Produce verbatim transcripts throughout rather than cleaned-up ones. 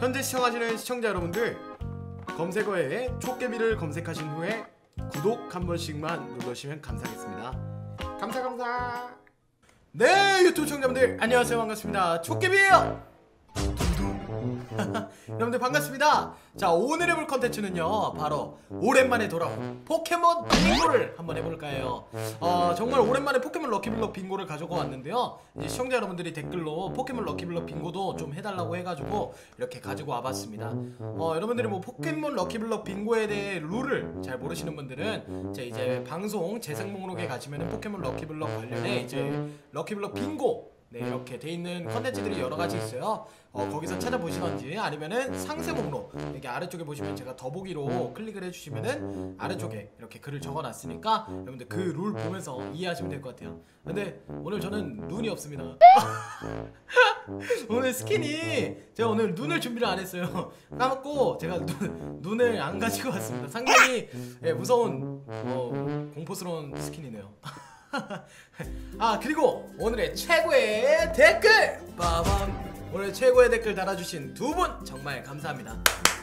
현재 시청하시는 시청자 여러분들, 검색어에 촉개비를 검색하신 후에 구독 한 번씩만 눌러주시면 감사하겠습니다. 감사 감사. 네, 유튜브 시청자분들 안녕하세요, 반갑습니다. 촉개비예요. 여러분들 반갑습니다. 자, 오늘 해볼 컨텐츠는요, 바로 오랜만에 돌아온 포켓몬 빙고를 한번 해볼까 해요. 어, 정말 오랜만에 포켓몬 럭키블럭 빙고를 가져가 왔는데요, 이제 시청자 여러분들이 댓글로 포켓몬 럭키블럭 빙고도 좀 해달라고 해가지고 이렇게 가지고 와봤습니다. 어, 여러분들이 뭐 포켓몬 럭키블럭 빙고에 대해 룰을 잘 모르시는 분들은 제 이제 방송 재생 목록에 가시면은 포켓몬 럭키블럭 관련해 이제 럭키블럭 빙고 네, 이렇게 돼 있는 컨텐츠들이 여러 가지 있어요. 어, 거기서 찾아보시던지 아니면은 상세 목록 여기 아래쪽에 보시면 제가 더보기로 클릭을 해주시면은 아래쪽에 이렇게 글을 적어놨으니까 여러분들 그 룰 보면서 이해하시면 될 것 같아요. 근데 오늘 저는 눈이 없습니다. 오늘 스킨이 제가 오늘 눈을 준비를 안 했어요. 까먹고 제가 눈, 눈을 안 가지고 왔습니다. 상당히 예, 무서운 어, 공포스러운 스킨이네요. 아, 그리고 오늘의 최고의 댓글 빠밤! 오늘 최고의 댓글 달아주신 두 분 정말 감사합니다.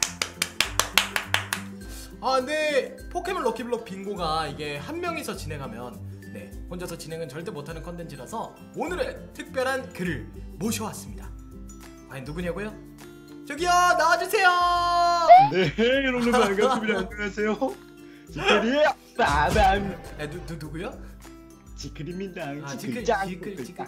아, 근데 포켓몬 럭키블럭 빙고가 이게 한 명이서 진행하면 네, 혼자서 진행은 절대 못하는 컨텐츠라서 오늘은 특별한 글을 모셔왔습니다. 과연 누구냐고요? 저기요, 나와주세요. 네, 여러분 반갑습니다. 안녕하세요. 지클이에요. 빠밤. 에, 누, 누, 누구요? 지클입니다. 아, 지클, 지클, 지클.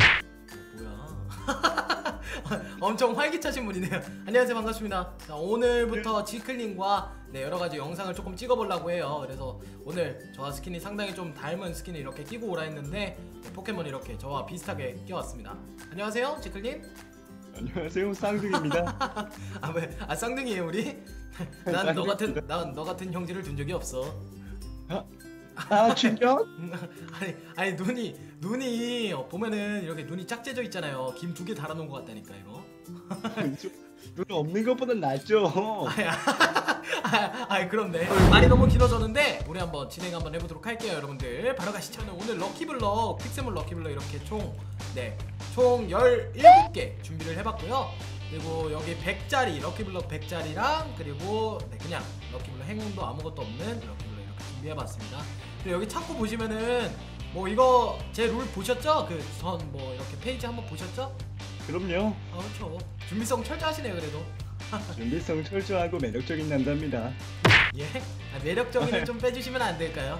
뭐야? 엄청 활기차신 분이네요. 안녕하세요, 반갑습니다. 자, 오늘부터 지클님과 네, 여러가지 영상을 조금 찍어보려고 해요. 그래서 오늘 저와 스킨이 상당히 좀 닮은 스킨을 이렇게 끼고 오라 했는데 네, 포켓몬 이렇게 저와 비슷하게 끼워왔습니다. 안녕하세요, 지클님. 안녕하세요, 쌍둥이입니다. 아, 왜? 아, 쌍둥이에요 우리? 난 너 같은 난 너 같은 형제를 둔 적이 없어. 아, 아 진짜? 아니 아니 눈이 눈이 어, 보면은 이렇게 눈이 짝재져 있잖아요. 김 두 개 달아놓은 것 같다니까 이거. 눈 없는 것보다 낫죠. 아, 아, 그런데 말이 너무 길어졌는데 우리 한번 진행 한번 해보도록 할게요, 여러분들. 바로 가시죠. 오늘 럭키블럭, 픽세몬 럭키블럭 이렇게 총 네, 총 열일곱 개 준비를 해봤고요. 그리고 여기 백 짜리 럭키블럭 백 짜리랑 그리고 네, 그냥 럭키블럭 행운도 아무것도 없는 럭키블럭 이렇게 준비해봤습니다. 그리고 여기 창고 보시면은 뭐 이거 제 룰 보셨죠? 그 전 뭐 이렇게 페이지 한번 보셨죠? 그럼요. 아, 그렇죠. 준비성 철저하시네요, 그래도. 준비성 철저하고 매력적인 남자입니다. 예? 아, 매력적인을 좀 빼주시면 안 될까요?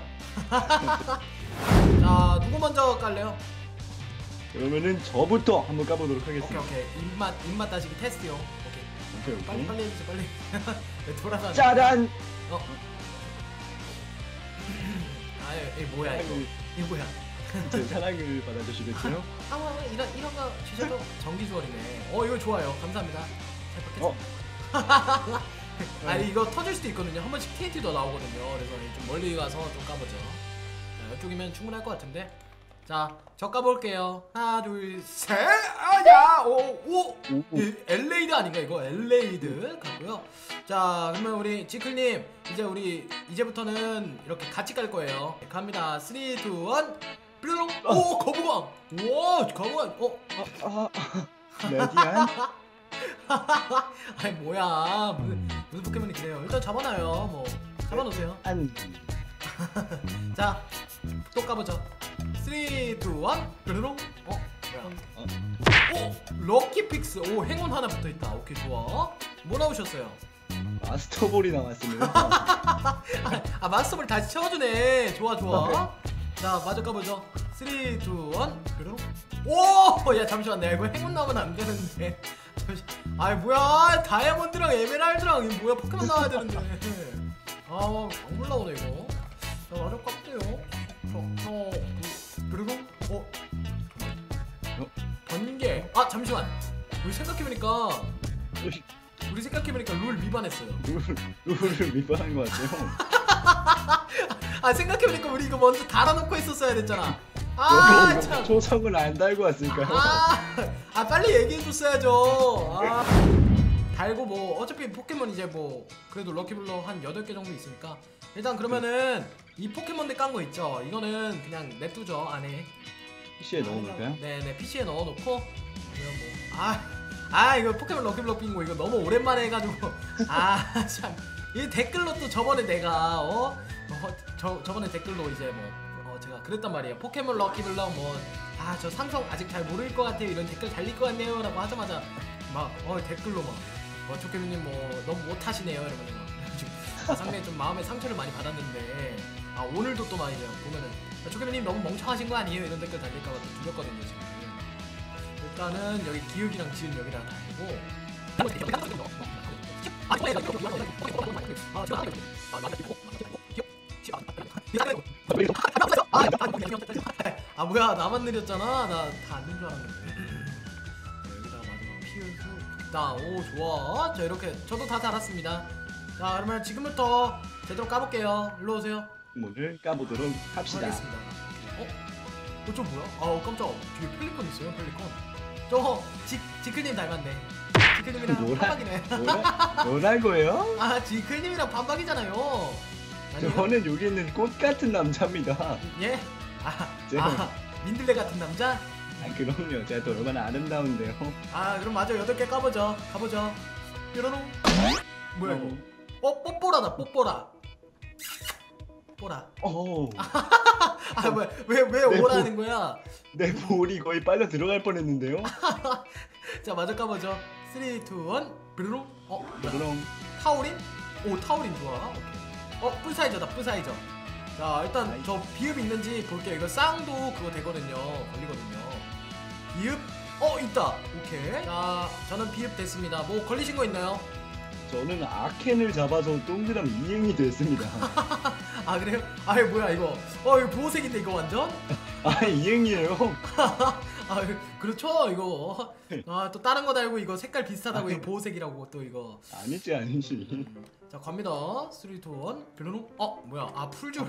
자, 누구 먼저 깔래요? 그러면은 저부터 한번 까보도록 하겠습니다. 오케이, 오케이. 입맛, 입맛 따시기 테스트요. 오케이. 오케이, 오케이. 빨리, 빨리 해주세요, 빨리. 네, 돌아가. 짜란! 어. 아, 이거 뭐야, 이거. 이거 뭐야. 제 사랑을 받아주시겠어요? 아, 이런, 이런 거 주셔도 정기주얼이네. 어, 이거 좋아요. 감사합니다. 잘 받겠습니다. 어. 아니, 이거 터질 수도 있거든요. 한 번씩 티엔티도 나오거든요. 그래서 좀 멀리 가서 좀 까보죠. 자, 이쪽이면 충분할 것 같은데. 자, 저 까볼게요. 하나, 둘, 셋! 아, 야! 오, 오! 엘레이드 아닌가, 이거? 엘레이드 가고요. 자, 그러면 우리 지클님, 이제 우리, 이제부터는 이렇게 같이 깔 거예요. 갑니다. 삼, 이, 일, 뾰롱! 오, 거부광! 와, 거부광! 어? 아, 아, 레디안? 아니, 뭐야. 무슨, 무슨 포켓몬이 그래요. 일단 잡아놔요. 뭐, 잡아놓으세요. 안. 자, 또 까보죠. 삼, 이, 일, 뾰로롱. 어? 어? 오! 럭키픽스. 오, 행운 하나 붙어있다. 오케이, 좋아. 뭐 나오셨어요? 마스터볼이 나왔습니다. 아, 마스터볼 다시 채워주네. 좋아, 좋아. 자, 마저 까보죠. 삼, 이, 일, 뾰로롱. 오! 야, 잠시만. 내가 이거 행운 나오면 안 되는데. 잠시. 아이, 뭐야. 다이아몬드랑 에메랄드랑 이거 뭐야. 포켓몬 나와야 되는데. 아, 안 올라오네, 이거. 자, 마저 깠대요. 어, 그리고 어? 어? 번개. 아, 잠시만. 우리 생각해보니까 우리 생각해보니까 룰 위반했어요. 룰, 룰을 위반한 것 같아요. 아, 생각해보니까 우리 이거 먼저 달아놓고 있었어야 됐잖아. 아, 참. 초성을 안 달고 왔으니까요. 아, 아, 빨리 얘기해줬어야죠. 아, 달고 뭐 어차피 포켓몬 이제 뭐 그래도 럭키블럭 한 여덟 개 정도 있으니까 일단 그러면은 이 포켓몬들 깐 거 있죠? 이거는 그냥 냅두죠, 안에. 피시에 넣어놓을까요? 네네, 피시에 넣어놓고 그러면 뭐 아, 아 이거 포켓몬 럭키블럭 빙고 이거 너무 오랜만에 해가지고 아 참 이 댓글로 또 저번에 내가 어? 어 저, 저번에 댓글로 이제 뭐 어, 제가 그랬단 말이에요. 포켓몬 럭키블럭 뭐 아 저 상성 아직 잘 모를 것 같아요. 이런 댓글 달릴 것 같네요 라고 하자마자 막 어 댓글로 막 어, 조케민님 뭐 너무 못하시네요 이러면서 아, 상당히 좀 마음에 상처를 많이 받았는데 아 오늘도 또 많이 보면은 조케민님 너무 멍청하신 거 아니에요? 이런 댓글 달릴까봐 또 두렵거든요 지금. 일단은 여기 기욱이랑 지은 여기다 달고 아 뭐야 나만 느렸잖아. 나 다 안 된 줄 알았는데. 여기다가 마지막 피우고 나오 좋아. 자 이렇게 저도 다 달았습니다. 자 그러면 지금부터 제대로 까볼게요. 일로 오세요. 오늘 까보도록 합시다. 하겠습니다. 어? 어, 저 뭐야? 아 깜짝. 뒤에 펠리콘 있어요, 펠리콘. 저 지, 지클님 닮았네. 지클님이랑 노라- 반박이네. 뭐라, 뭐라고요? 아 지클님이랑 반박이잖아요. 아니요? 저는 여기 있는 꽃 같은 남자입니다. 예? 아, 네. 아 민들레 같은 남자? 아, 그럼요. 제가 또 얼마나 아름다운데요. 아 그럼 맞아 여덟 개 까보죠. 가보죠. 뾰로롱. 뭐야 이거? 어 뽀뽀라다 뽀뽀라. 뽀라. 어, 아 뭐야 왜왜 네, 오라는 거야? 내 볼이 거의 빨려 들어갈 뻔했는데요. 자 마저 까보죠. 삼, 이, 일 뾰로롱. 어 뭐야? 그럼 타우린? 오 타우린 좋아. 오케이. 어 뿔사이저다 뿔사이저. 자 일단 아이. 저 비읍 있는지 볼게요. 이거 쌍도 그거 되거든요. 걸리거든요. 비읍? 어 있다. 오케이. 자 저는 비읍 됐습니다. 뭐 걸리신 거 있나요? 저는 아켄을 잡아서 동그라미 이행이 됐습니다. 아 그래요? 아이 뭐야 이거. 어 이거 보호색인데 이거 완전? 아, 이행이에요. 아 그렇죠 이거. 아 또 다른 거 달고 이거 색깔 비슷하다고 이거 보호색이라고 또 이거. 아니지, 아니지. 자 갑니다. 삼, 이, 일 별로는? 어 뭐야 아 풀주얼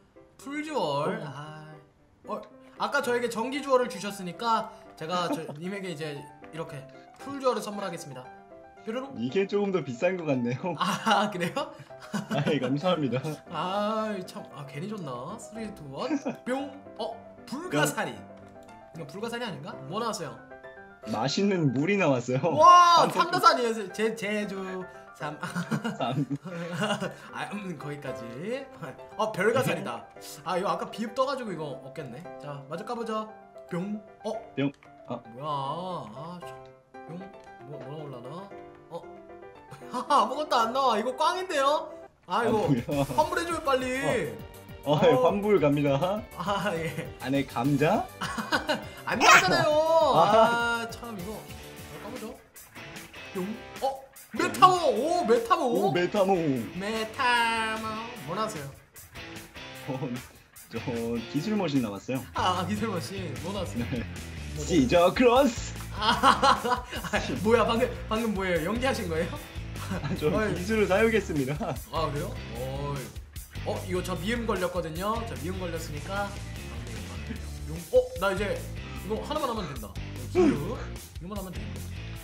풀주얼 아 어, 아까 저에게 전기 주얼을 주셨으니까 제가 저, 님에게 이제 이렇게 풀주얼을 선물하겠습니다. 뾰로롱? 이게 조금 더 비싼 것 같네요. 아 그래요? 아, 예, 감사합니다. 아참아 괜히 줬나? 삼, 이, 일 뿅! 어 불가사리 이거 불가사리 아닌가? 뭐 나왔어요? 맛있는 물이 나왔어요. 와 깜짝 삼다산이에요. 제 제주 삼 쌈. 아, 음, 거기까지. 어, 별가살이다. 아, 이거 아까 비읍 떠가지고 이거 없겠네. 자, 마저 까보자. 뿅. 어? 뿅. 아. 뭐야? 아, 저, 뿅. 뭐, 뭐 나올라나? 어? 아무것도 안 나와. 이거 꽝인데요? 아, 이거 뭐야. 환불해줘요, 빨리. 어, 어. 예, 환불 갑니다. 아, 예. 안에 감자? 안 나왔잖아요. 아, 참, 이거. 자, 까보죠. 뿅. 어? 메타모! 오, 메타모! 오, 메타모. 메타모. 뭐 나왔어요? 어, 저 기술 머신 나왔어요. 아 기술머신 뭐 나왔어요? 네. 뭐, 시저 크로스. 아 뭐야 방금 방금 뭐예요? 연기하신 거예요? 아, 저 어이. 기술을 사용했습니다. 아 그래요? 어이. 어 이거 저 미음 걸렸거든요. 저 미음 걸렸으니까 용. 어? 나 이제 이거 하나만 하면 된다. 기루 이거만 하면 된다.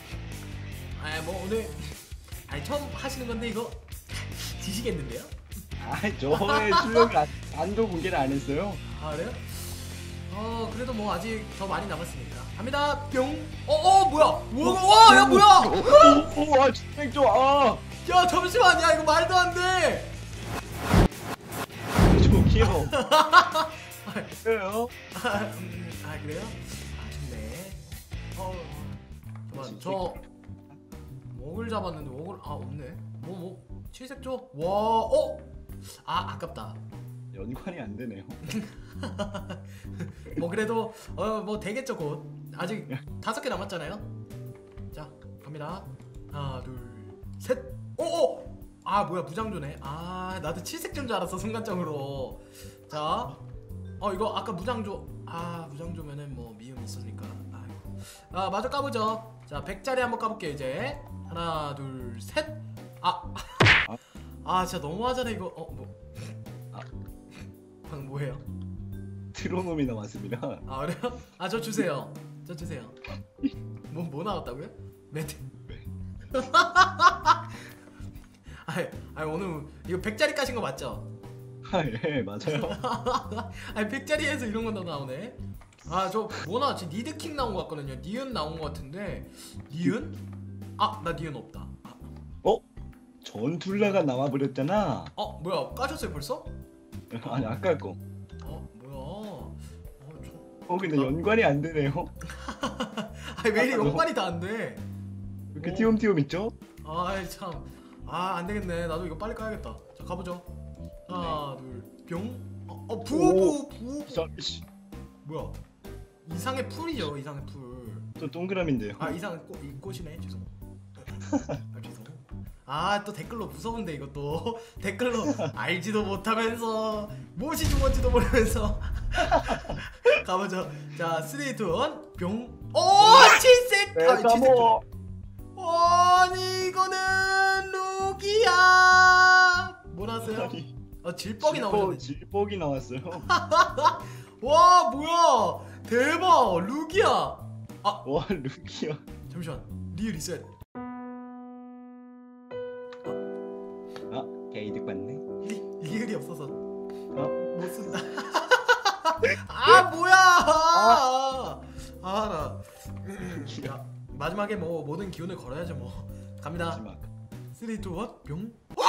아뭐 오늘 아니 처음 하시는 건데 이거 지시겠는데요? 아, 저의 실력을 안- 안도 공개를 안 했어요. 아 그래요? 어 그래도 뭐 아직 더 많이 남았으니까 갑니다 뿅. 어어 뭐야 와야 뭐야 오, 오, 아, 진짜 좋아. 야 잠시만 야 이거 말도 안돼. 저기요. 그래요? 아, 음, 아 그래요? 아쉽네. 어 잠깐 저 웍을 잡았는데 웍을 아 없네. 뭐 뭐 칠색 줘. 와 어? 아 아깝다. 연관이 안 되네요. 뭐 그래도 어 뭐 되겠죠 곧. 아직 다섯 개 남았잖아요. 자 갑니다. 하나 둘 셋. 오오. 아 뭐야 무장조네. 아 나도 칠색조인 줄 알았어 순간적으로. 자. 어 이거 아까 무장조. 아 무장조면은 뭐 미음 있으니까. 아이고. 아 마저 까보죠. 자 백짜리 한번 까볼게요 이제. 하나 둘 셋. 아. 아 진짜 너무하잖아 이거. 어 뭐. 아. 방금 뭐예요? 트로놈이 나왔습니다. 아 그래요? 아 저 주세요. 저 주세요. 뭐 뭐 나왔다고요? 매트. 아니, 아니 오늘 이거 백짜리 까신 거 맞죠? 아, 예, 맞아요. 아니 백짜리에서 이런 거 나오네. 아 저 뭐나 지금 니드킹 나온 거 같거든요. 니은 나온 거 같은데 니은? 아 나 니은 없다. 아, 어? 전툴라가 나와버렸잖아. 어 뭐야 까졌어요 벌써? 아니 아까 거. 어 뭐야? 어, 저... 어 근데 연관이 안 되네요. 아니 왜 이리 연관이 다 안 돼? 이렇게 오. 띄엄띄엄 있죠? 아이 참. 아 안되겠네. 나도 이거 빨리 까야겠다. 자 가보죠. 하나 둘뿅. 어, 어 부부 부부. 자, 씨, 뭐야? 이상의 풀이죠 이상의 풀. 또 동그라미인데요. 아 이상한 꽃, 이 꽃이네 죄송. 아 죄송. 아 또 댓글로 무서운데 이것도 댓글로 알지도 못하면서 무엇이 뭔지도 모르면서 가보죠. 자 쓰리, 투, 원, 뿅. 오 칠색. 아 칠색. 메타모. 아니 이거는 룩이야. 뭐 나왔어요? 아니, 아 질뻑이 질퍽, 나오셨네. 질퍽이 나왔어요. 와 뭐야 대박 룩이야. 와 룩이야. 잠시만 리얼 리셋. 아 개이득 받네. 리, 리얼이 없어서 어? 못 쓴다. 아 뭐야 아나 야, 마지막에 뭐 모든 기운을 걸어야죠 뭐. 갑니다. 마지막. 쓰리, 투, 원, 뿅.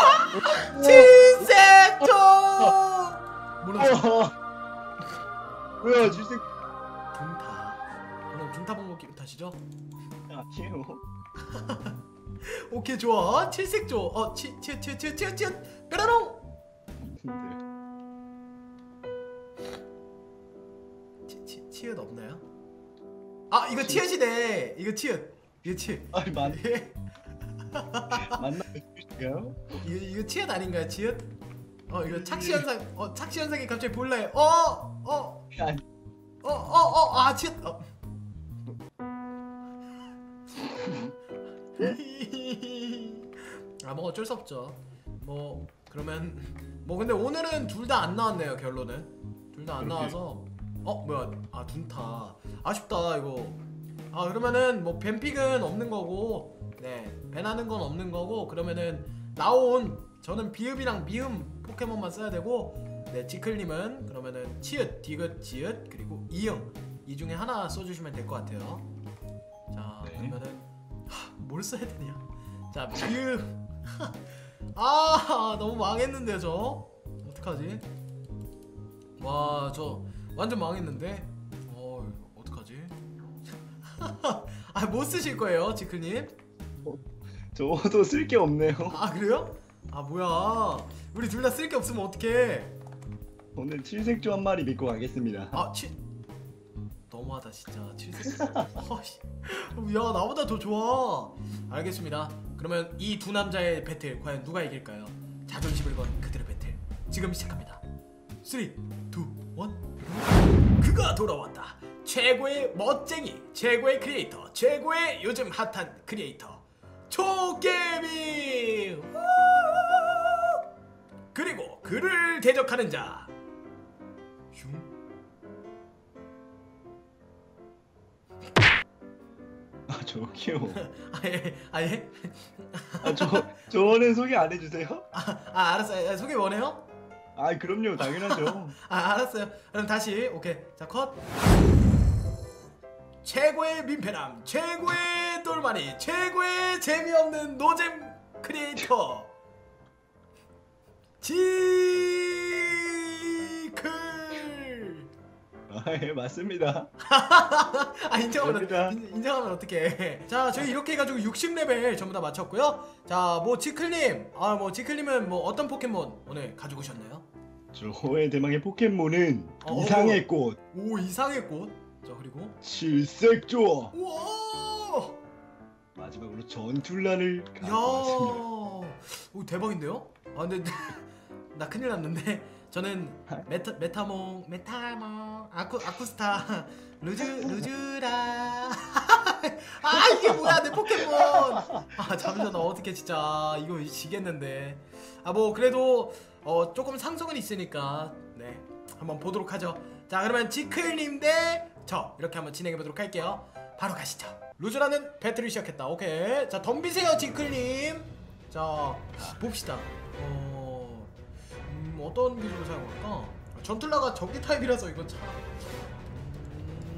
칠색조 뭐라 어. 뭐야 질색. 둔타. 그럼 둔타 본거 기분 탓이죠? 아니에요. 오케이 좋아. 칠색조. 어 치 치 치 치 치 치 뾰로롱. 근데 치 치 치읓 없나요? 아 이거 치읓이네. 이거 치읓. 이거 치읓. 아니 만 예. 만나면 주실까요? 이거 이거 치읓 아닌가요? 치읓? 어 이거 착시 현상. 어 착시 현상이 갑자기 보일라요. 어 어. 아니. 어 어 어 아 치읓. 어. 아 뭐 어쩔 수 없죠. 뭐 그러면 뭐 근데 오늘은 둘 다 안 나왔네요 결론은. 둘 다 안 나와서 어 뭐야 아 둔타 아쉽다 이거. 아 그러면은 뭐 뱀픽은 없는 거고 네 밴하는 건 없는 거고 그러면은 나온 저는 비읍이랑 미음 포켓몬만 써야 되고 네 지클님은 그러면은 치읓 디귿 지읒 그리고 이응 이 중에 하나 써주시면 될 것 같아요. 자 네. 그러면은 하, 뭘 써야 되냐. 자 비읍 아 너무 망했는데 저 어떡하지? 와 저 완전 망했는데 어 어떡하지? 아 못 쓰실 거예요 지클님? 저도 쓸 게 없네요. 아 그래요? 아 뭐야 우리 둘 다 쓸 게 없으면 어떡해. 오늘 칠색조 한 마리 믿고 가겠습니다. 아 치... 너무하다 진짜 칠색. 어씨 야 나보다 더 좋아. 알겠습니다. 그러면 이 두 남자의 배틀 과연 누가 이길까요? 자존심을 건 그들의 배틀 지금 시작합니다. 쓰리, 이, 일 그가 돌아왔다. 최고의 멋쟁이, 최고의 크리에이터, 최고의 요즘 핫한 크리에이터 초게미. 그리고 그를 대적하는 자 슝. 아 저기요. 아예 아예 아 저 저는 소개 안 해주세요? 아, 아 알았어요. 아, 소개 원해요? 아 그럼요 당연하죠. 아 알았어요. 그럼 다시 오케이 자 컷. 최고의 민폐남, 최고의 똘마니, 최고의 재미없는 노잼 크리에이터 지클. 아예 맞습니다. 아 인정하면 맞습니다. 인, 인정하면 어떡해. 자 저희 이렇게 해가지고 육십 레벨 전부 다 마쳤고요. 자 뭐 지클님 아 뭐 지클님은 뭐 어떤 포켓몬 오늘 가지고 오셨나요? 저의 대망의 포켓몬은 어, 이상의 꽃 오 이상의 꽃. 자 그리고 칠색조. 우와 마지막으로 전툴라를 야, 갖고 왔습니다. 오 대박인데요? 아 근데 나 큰일 났는데 저는 메타 메타몽 메타몽 아쿠 아쿠스타 루즈 루즈라. 아 이게 뭐야 내 포켓몬. 아 잠시만 나 어떻게 진짜 이거 지겠는데. 아 뭐 그래도 어 조금 상승은 있으니까 네 한번 보도록 하죠. 자 그러면 지클님 대 저 이렇게 한번 진행해 보도록 할게요. 바로 가시죠. 루즈라는 배틀을 시작했다. 오케이 자 덤비세요 지클님. 자 봅시다. 어 음, 어떤 기술을 사용할까? 전툴라가 전기 타입이라서 이거 참. 음,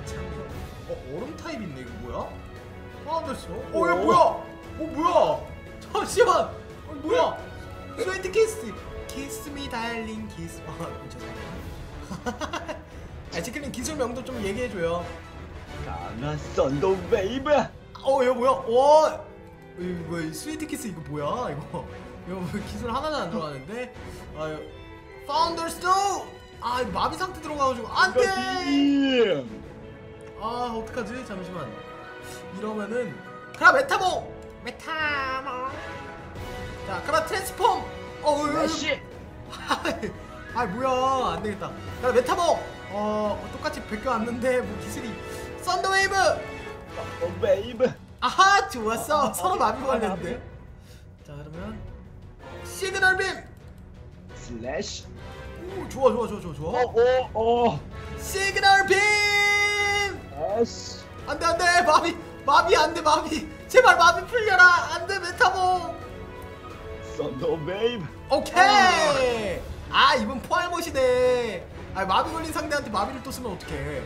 참. 어 얼음 타입 있네 이거 뭐야? 파운더스. 어 이거 뭐야? 어 뭐야? 잠시만. 어 뭐야? 스웨이트 키스. 키스 미 달링 키스. 아 죄송합니다. 아 지클님 기술명도 좀 얘기해줘요. 강한 썬더 웨이브. 어 이거 뭐야? 와 이거 뭐야? 스위트 키스 이거 뭐야? 이거 이거 뭐 기술 하나도 안 들어가는데? 아 이거 파운더 스토. 아 이거 마비 상태 들어가가지고 안돼. 아 어떡하지? 잠시만. 이러면은 그라 메타모 메타모. 자 그라 트랜스폼. 어 다시. 아 뭐야 안 되겠다. 그라 메타모. 어 똑같이 베껴 왔는데 뭐 기술이 썬더웨이브. 썬더 웨이브. 아하 좋았어. 서로 마비 걸렸는데. 자 그러면 시그널 빔. 슬래시. 오 좋아 좋아 좋아 좋아 좋아. 오오오. 시그널 빔. 에스. 안돼 안돼 마비 마비 안돼 마비 제발 마비 풀려라. 안돼 메타모. 썬더 웨이브. 오케이. 아 이번 포알못이네. 아 마비 걸린 상대한테 마비를 또 쓰면 어떡해.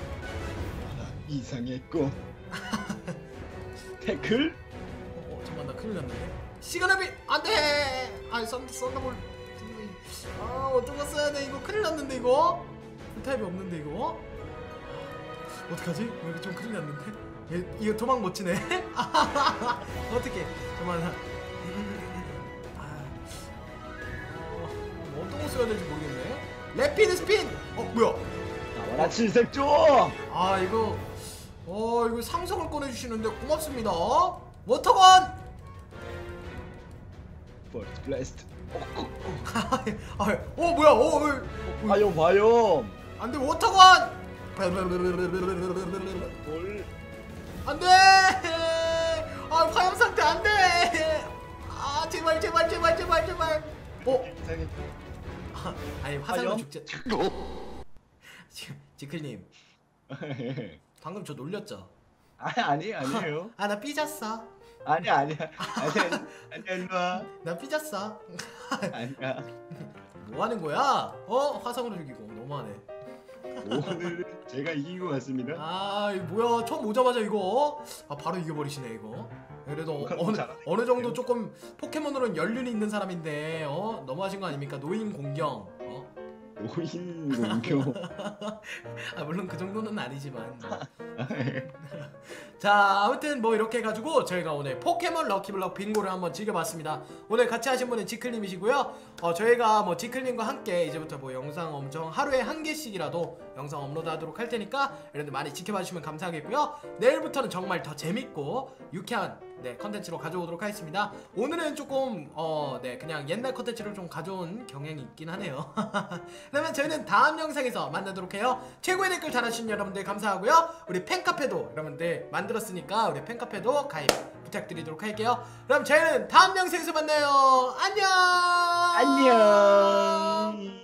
이상했고. 태클. 어, 어 잠깐 나 큰일 났네. 시그널비 안돼. 아 썬 썬더볼. 아 어쩌고 써야 돼 이거. 큰일 났는데 이거. 풀타입이 없는데 이거. 어떡하지? 이거 좀 큰일 났는데. 얘, 이거 도망 못 치네. 어떡해. 잠깐만. 아, 어, 어떤 거 써야 될지 모르겠네. 래피드 스핀. 어 뭐야? 나와라 칠색조. 아 이거 어 이거 상성을 꺼내주시는데 고맙습니다. 워터건. 퍼스트 블래스트. 아, 어 뭐야? 어, 어, 어, 바이옴 바이옴. 안돼 워터건. 볼. 안돼. 아 화염 상태 안돼. 아 제발 제발 제발 제발 제발. 어? 이상했. 아, 아니 화살로 화염? 죽지. 지금 지클님 방금 저 놀렸죠? 아 아니 아니에요. 아 나 삐졌어. 아니 아니야. 아니 아니 아니야. 나 삐졌어. 아니야. 뭐 하는 거야? 어 화상으로 죽이고 너무하네. 오늘은 제가 이긴 것 같습니다. 아 이거 뭐야 처음 오자마자 이거 아 바로 이겨버리시네 이거. 그래도 어느 잘하네. 어느 정도 조금 포켓몬으로는 연륜이 있는 사람인데 어 너무하신 거 아닙니까? 노인 공경. 어? 노인 공교. 아 물론 그 정도는 아니지만. 자 아무튼 뭐 이렇게 해가지고 저희가 오늘 포켓몬 럭키블럭 빙고를 한번 즐겨봤습니다. 오늘 같이 하신 분은 지클님이시고요. 어 저희가 뭐 지클님과 함께 이제부터 뭐 영상 엄청 하루에 한 개씩이라도 영상 업로드하도록 할 테니까 여러분들 많이 지켜봐 주시면 감사하겠고요. 내일부터는 정말 더 재밌고 유쾌한 네 컨텐츠로 가져오도록 하겠습니다. 오늘은 조금 어네 그냥 옛날 컨텐츠를 좀 가져온 경향이 있긴 하네요. 그러면 저희는 다음 영상에서 만나도록 해요. 최고의 댓글 달아주신 여러분들 감사하고요. 우리 팬카페도 여러분들 만들었으니까 우리 팬카페도 가입 부탁드리도록 할게요. 그럼 저희는 다음 영상에서 만나요. 안녕. 안녕.